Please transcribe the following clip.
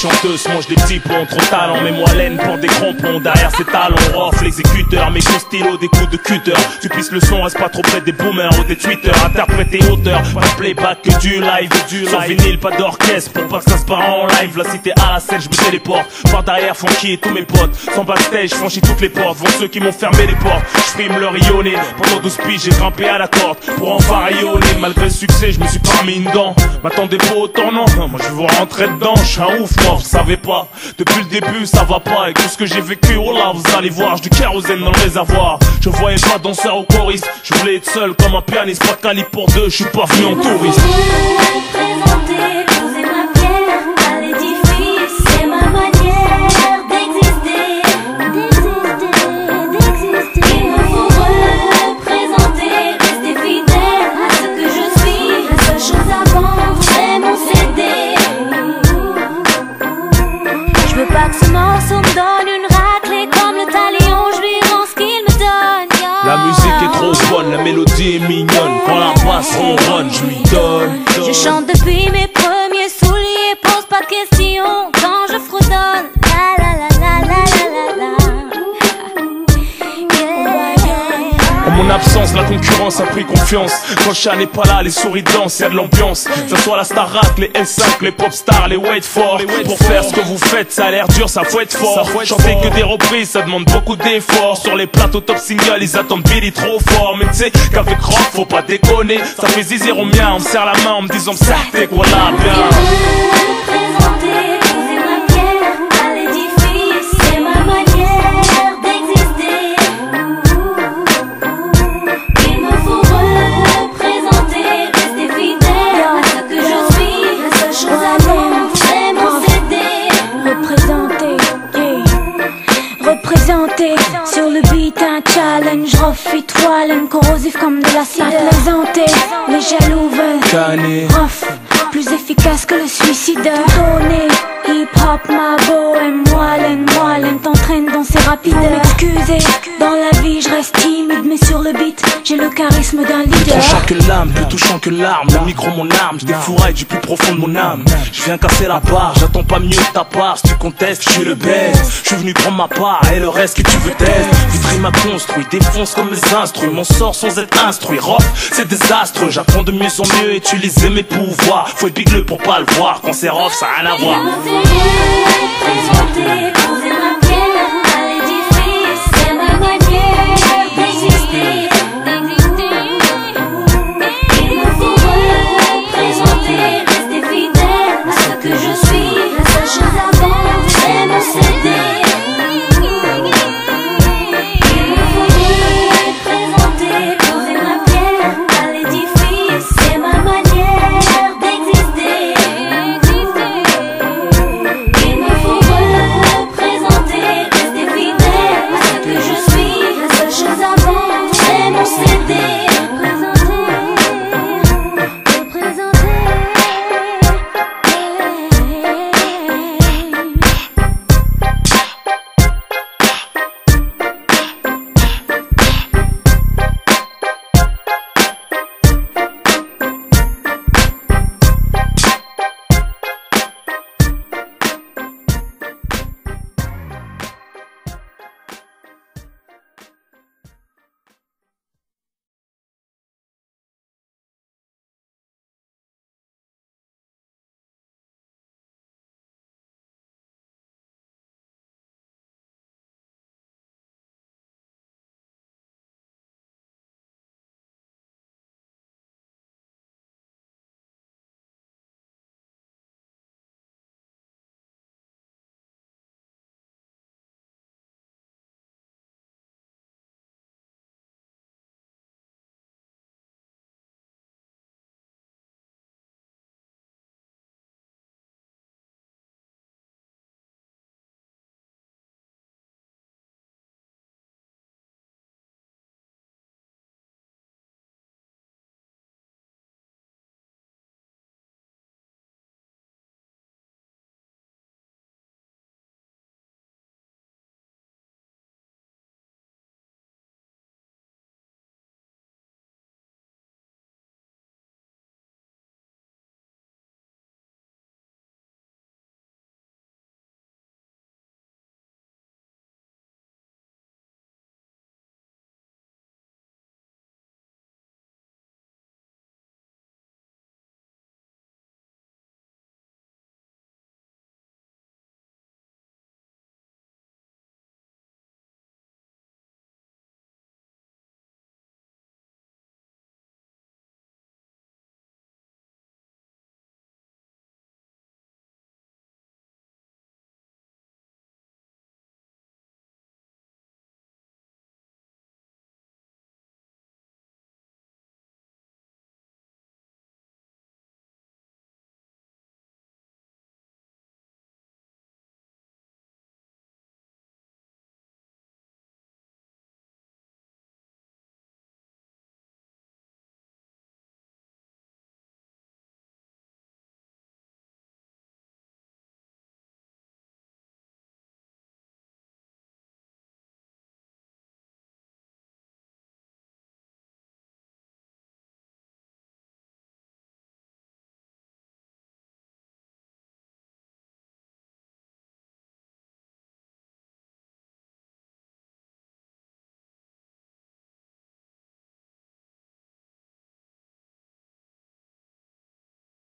chanteuse mange des petits ponts, trop talent, mais moi laine pour des crampons. Derrière ses talons, rof l'exécuteur, mes coups stylo, des coups de cutter. Tu pisses le son, reste pas trop près des boomers ou des tweeters. Interprète et auteur, pas de playback que du live. Sans vinyle, pas d'orchestre, pour pas que ça se part en live. La cité à la scène, je me téléporte. Par derrière, Funky et tous mes potes. Sans backstage, franchis toutes les portes. Vont ceux qui m'ont fermé les portes. Je frime le rayonné. Pendant 12 piges, j'ai grimpé à la corde pour enfin rayonner. Malgré le succès, je me suis pas mis une dent. M'attendez pas au tournant, moi je veux vous rentrer dedans. Je suis un ouf, moi, vous savez pas. Depuis le début, ça va pas. Et tout ce que j'ai vécu, oh là, vous allez voir. J'ai du kérosène dans le réservoir. Je voyais pas danseur ou choriste. Je voulais être seul comme un pianiste. Pas de calibre pour deux, je suis pas venu en touriste. Représenter, poser ma pierre à l'édifice, c'est ma manière d'exister. Il me faut représenter, rester fidèle à ce que je suis. La seule chose à vendre, c'est mon CD. Je veux pas que ce morceau me donne une raclée comme le talion, je lui rends ce qu'il me donne. La musique est trop bonne, la mélodie est mignonne. Quand la basse ronronne, je lui donne. Je chante depuis mes premiers souliers, pose pas de questions quand je fredonne. La la la la la la la la. En mon absence, la concurrence a pris confiance. Quand le chat n'est pas là, les souris dansent, y'a de l'ambiance. Que ce soit la Starac, les S5, les pop stars, les wait for. Pour faire ce que vous faites, ça a l'air dur, ça faut être fort. Chanter que des reprises, ça demande beaucoup d'efforts. Sur les plateaux top single, ils attendent Billy trop fort. Mais tu sais qu'avec rock, faut pas déconner. Ça fait zizir au mien, on me serre la main en me disant ça, t'es quoi là, bien. Représenter, poser ma pierre à l'édifice, c'est ma manière d'exister. Il me faut représenter, rester fidèle à ce que je suis. La seule chose à vendre, c'est mon CD. Représenter sur le beat un challenge, rough et toile, corrosif comme de l'acide. Plaisanter, les jaloux veulent Cané. rough, plus efficace que le suicide. Donner, hip hop, ma bohème, moellen, t'entraîne dans ces rapides. M'excuser, dans la vie je reste timide, mais sur le beat j'ai le charisme d'un Plus leader. tranchant que l'âme, plus touchant que l'arme. Le micro mon arme, je défouraille du plus profond de mon âme. Je viens casser la barre, j'attends pas mieux de ta part. Si tu contestes, je suis le baise. Je suis venu prendre ma part et le reste que tu veux taire. Vitry m'a construit, défonce comme les instruits. Mon sort sans être instruit, rock, c'est désastreux. J'apprends de mieux en mieux, utiliser mes pouvoirs. Faut être bigleux pour pas le voir, quand c'est rough, ça a rien à voir. Représenter, poser ma pierre à l'édifice, c'est ma manière d'exister.